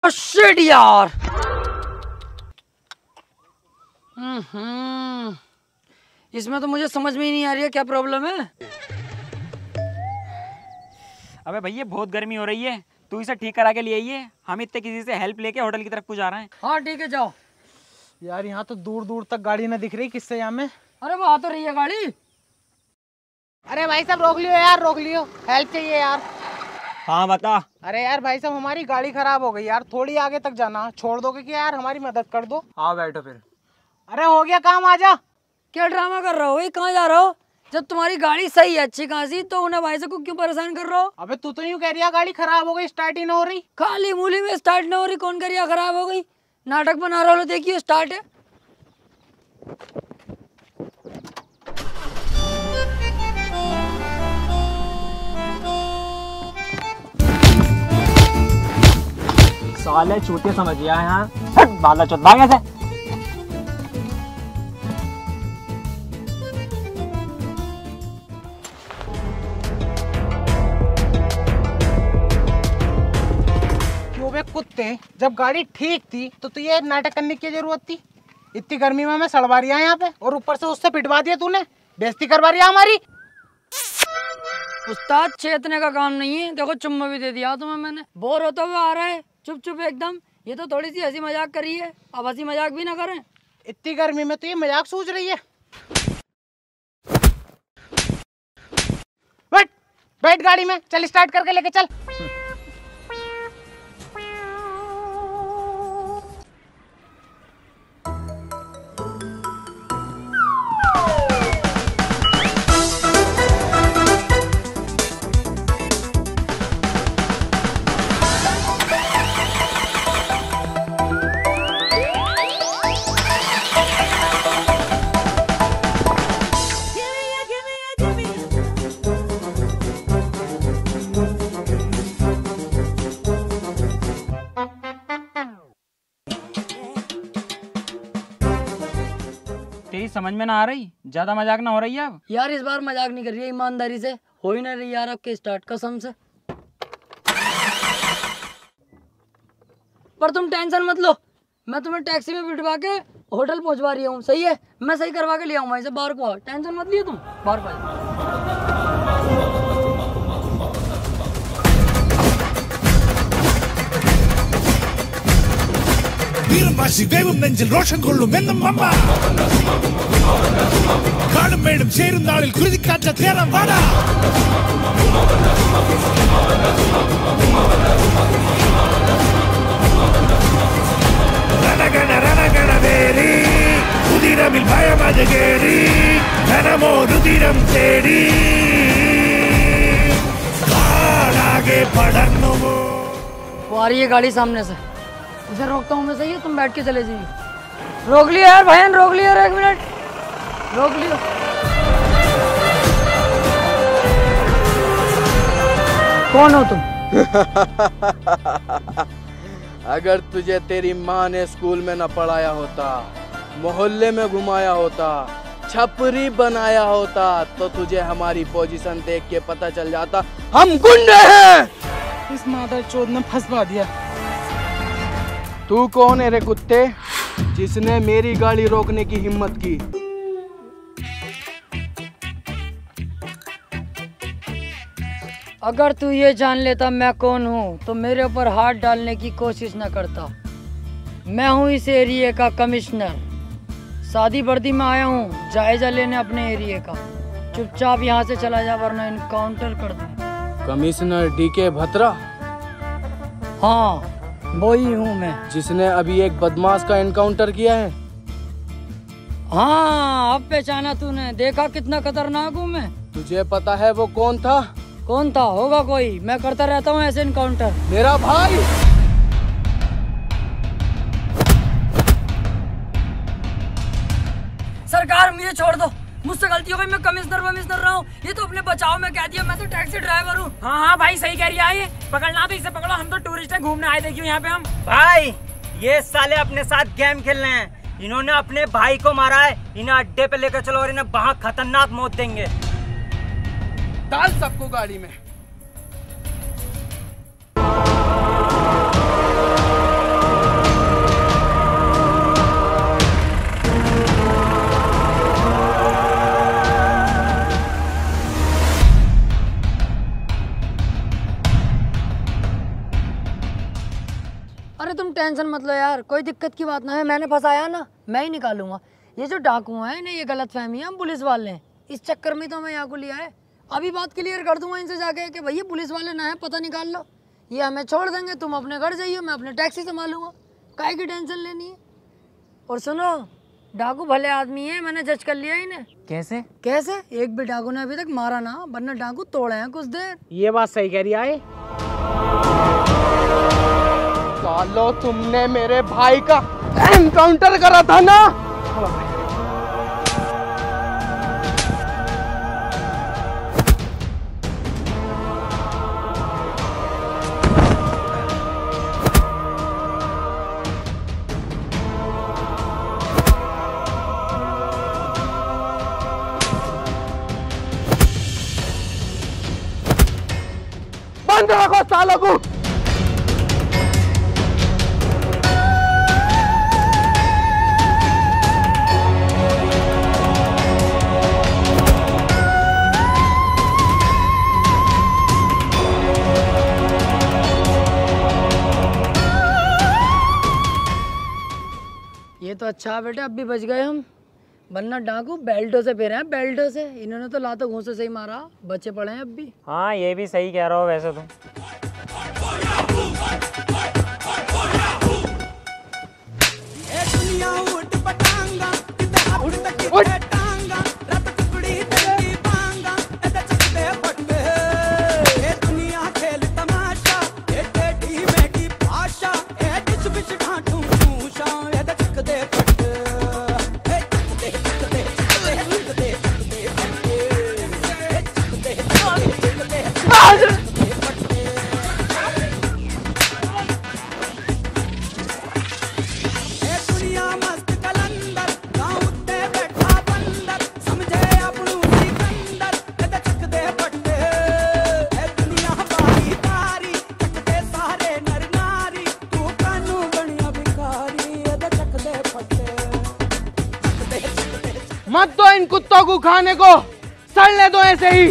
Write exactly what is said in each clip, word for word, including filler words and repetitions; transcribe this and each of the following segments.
Shit यार। हम्म इसमें तो मुझे समझ में ही नहीं आ रही है क्या प्रॉब्लम है। अबे भैया बहुत गर्मी हो रही है, तू इसे ठीक करा के ले आइए। हम इतने किसी से हेल्प लेके होटल की तरफ को जा रहे हैं। हाँ ठीक है जाओ। यार यहाँ तो दूर दूर तक गाड़ी ना दिख रही, किससे यहाँ में? अरे वो आ तो रही है गाड़ी। अरे भाई साहब रोक लियो यार, रोक लियो, हेल्प चाहिए यार। हाँ बता। अरे यार भाई साहब हमारी गाड़ी खराब हो गई यार, थोड़ी आगे तक जाना, छोड़ दोगे क्या यार? हमारी मदद कर दो। आओ बैठो फिर। अरे हो गया काम, आजा। क्या ड्रामा कर रहे हो भाई, कहाँ जा रहे हो? जब तुम्हारी गाड़ी सही है अच्छी खासी तो उन्हें भाई से को क्यों परेशान कर रहे हो? अबे तू तो यूं कह रही है गाड़ी खराब हो गई, स्टार्ट ही ना हो रही। खाली मूली में स्टार्ट ना हो रही, कौन करिया खराब हो गई? नाटक बना रहे हो, देखिए स्टार्ट है। साले चूतिया समझ गया है यहाँ। हट बाला चौथा कैसे? क्यों बे कुत्ते, जब गाड़ी ठीक थी तो तू ये नाटक करने की जरूरत थी? इतनी गर्मी में मैं सड़वा रही है यहाँ पे और ऊपर से उससे पिटवा दिया तूने, बेइज्जती करवा रही है हमारी। उस्ताद चेतने का काम नहीं है, देखो चुम्मा भी दे दिया तुम्हें मैंने। बोर होता हुआ आ रहा है चुप चुप एकदम। ये तो थोड़ी सी हंसी मजाक करी है, अब हंसी मजाक भी ना करें। इतनी गर्मी में तो ये मजाक सूझ रही है। बैठ बैठ गाड़ी में, चल स्टार्ट करके लेके चल। तेरी समझ में ना आ रही, ज्यादा मजाक ना हो रही है अब। यार इस बार मजाक नहीं कर रही है, ईमानदारी से हो ही ना रही यार आपके स्टार्ट कसम से। पर तुम टेंशन मत लो, मैं तुम्हें टैक्सी में बिठवा के होटल पहुंचवा रही हूँ, सही है? मैं सही करवा के ले आऊँ वहीं से, बाहर को आओ, टेंशन मत लियो तुम, बाहर को आओ। വീരമാശി വേവും നെഞ്ചിൽ രോഷം കൊള്ളും എന്നും അമ്മ കാണും മേടും ചേരും നാളിൽ കുരുതിക്കാറ്റ തേറാൻ വാടാ രണഗണ രണഗണ വേരി ഉദിരമിൽ ഭയമത് കേറി ധനമോ രുതിരം തേടി കാടാകെ പടർന്നുവോ। वो आ रही है गाड़ी सामने से, इसे रोकता हूँ मैं, सही है? तुम बैठ के चले जाइए। रोक लिया यार भाईन, रोक लिया, एक मिनट रोक लिया। कौन हो तुम? अगर तुझे तेरी माँ ने स्कूल में न पढ़ाया होता, मोहल्ले में घुमाया होता, छपरी बनाया होता तो तुझे हमारी पोजीशन देख के पता चल जाता हम गुंडे हैं। इस मादर चोद ने फंसवा दिया। तू कौन है रे कुत्ते, जिसने मेरी गाड़ी रोकने की हिम्मत की? अगर तू ये जान लेता मैं कौन हूँ तो मेरे ऊपर हाथ डालने की कोशिश न करता। मैं हूँ इस एरिया का कमिश्नर, शादी वर्दी में आया हूँ जायजा लेने अपने एरिया का। चुपचाप यहाँ से चला जा वरना इनकाउंटर कर दूँ। कमिश्नर डी के भत्रा? हाँ वही हूँ मैं, जिसने अभी एक बदमाश का एनकाउंटर किया है। हाँ अब पहचाना तूने, देखा कितना खतरनाक हूँ मैं। तुझे पता है वो कौन था? कौन था? होगा कोई, मैं करता रहता हूँ ऐसे इनकाउंटर। मेरा भाई। सरकार मुझे छोड़ दो, मुझसे गलती हो गई, मैं कमिश्नर वमिश्नर रहा हूँ, ये तो अपने बचाव में कह दिया, मैं तो टैक्सी ड्राइवर हूँ। हाँ हाँ भाई सही कह रही है, ये पकड़ना तो इसे पकड़ो, हम तो टूरिस्ट हैं, घूमने आए, देखियो यहाँ पे हम। भाई ये साले अपने साथ गेम खेल रहे हैं, इन्होंने अपने भाई को मारा है, इन्हें अड्डे पे लेकर चलो और इन्हें वहाँ खतरनाक मौत देंगे। डाल सबको गाड़ी में। अरे तुम टेंशन मत लो यार, कोई दिक्कत की बात ना है, मैंने फंसाया ना, मैं ही निकालूंगा। ये जो डाकू हैं इन्हें ये गलत फहमी है हम पुलिस वाले हैं, इस चक्कर में तो मैं यहाँ को लिया है। अभी बात क्लियर कर दूंगा इनसे जाके कि भैया पुलिस वाले ना है, पता निकाल लो, ये हमें छोड़ देंगे, तुम अपने घर जाइए, मैं अपने टैक्सी संभालूंगा, काहे की टेंशन लेनी है। और सुनो, डाकू भले आदमी है, मैंने जज कर लिया इन्हें। कैसे कैसे? एक भी डाकू ने अभी तक मारा ना, वरना डाकू तोड़े हैं कुछ देर। ये बात सही कह रही है। सालो तुमने मेरे भाई का एनकाउंटर करा था ना। बंद रखो सालों को। ये तो अच्छा बेटे, अब भी बच गए हम, वरना डाकू बेल्टों से फेरे हैं, बेल्टों से। इन्होंने तो लातों घूंसे से ही मारा, बचे पड़े हैं अब भी। हाँ ये भी सही कह रहा हो वैसे तुम। मत दो इन कुत्तों को खाने को, सड़ने दो ऐसे ही।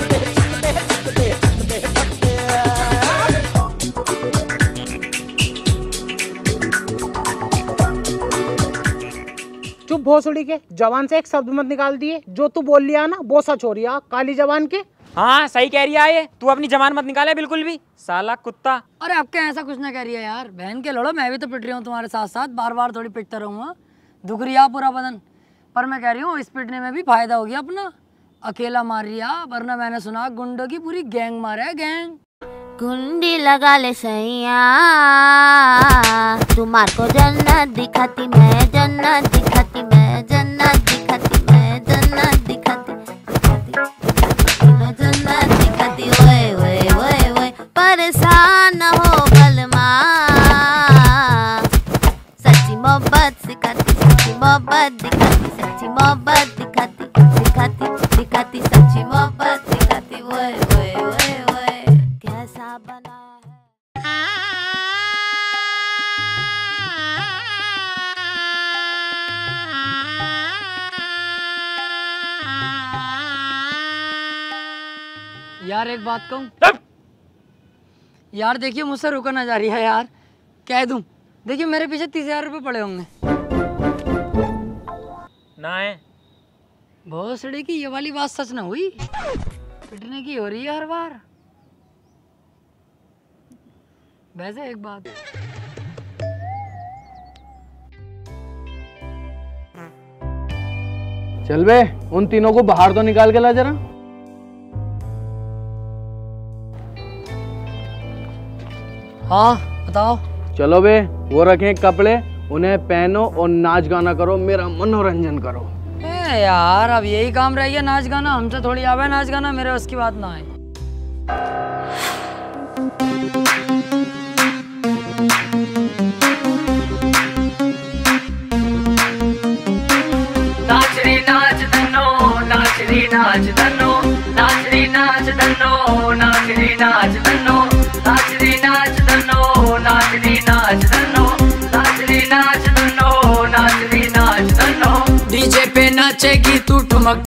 चुप भोसड़ी के, जवान से एक शब्द मत निकाल दिए। जो तू बोल लिया ना वो सच हो रिया काली जवान के। हाँ सही कह रही है ये, तू अपनी जबान मत निकाले बिल्कुल भी, साला कुत्ता। अरे अब क्या ऐसा कुछ ना कह रही है यार, बहन के लड़ो, मैं भी तो पिट रही हूँ तुम्हारे साथ साथ, बार बार थोड़ी पिटता रहूँगा, दुख रिया पूरा बदन। पर मैं कह रही हूँ इस पिटने में भी फायदा हो गया अपना, अकेला मार रिया, वरना मैंने सुना गुंडों की पूरी गैंग मारा है, गैंग। कुंडी लगा ले सैया, तुम्हार को जन्नत दिखाती मैं, जन्नत दिखाती मैं, जन्नत दिखाती मैं, जन्नत दिखाती मैं, जन्नत दिखाती। ओए ओए ओए ओए परेशान न हो बलमा, सच्ची मोहब्बत सिखाती, सच्ची मोहब्बत दिखाती, सच्ची मोहब्बत दिखाती, दिखाती दिखाती सच्ची मोहब्बत दिखाती। ओए ओए ओए ओए कैसा बना यार एक बात कहूँ यार, देखिए मुझसे रुका ना जा रही है यार, कह दूँ, देखिए मेरे पीछे तीस हजार रुपये पड़े होंगे ना है। बहुत सड़ी की ये वाली बात सच ना हुई, पिटने की हो रही है हर बार। वैसे एक बात, चल बे, उन तीनों को बाहर तो निकाल के ला जरा। हाँ बताओ। चलो बे, वो रखें कपड़े, उन्हें पहनो और नाच गाना करो, मेरा मनोरंजन करो। ए यार अब यही काम रह गया नाच गाना, हमसे थोड़ी आवे नाच गाना, मेरे उसकी बात ना है। नाच रे नाच दनो, नाच रे नाच दनो, नाच रे नाच दनो, नाच रे नाच दनो, नाच रे नाच दनो, नाच रे नाच दनो, नाच रे नाच दनो, नाच रे नाच दनो। डीजे पे नाचेगी तू ठुमक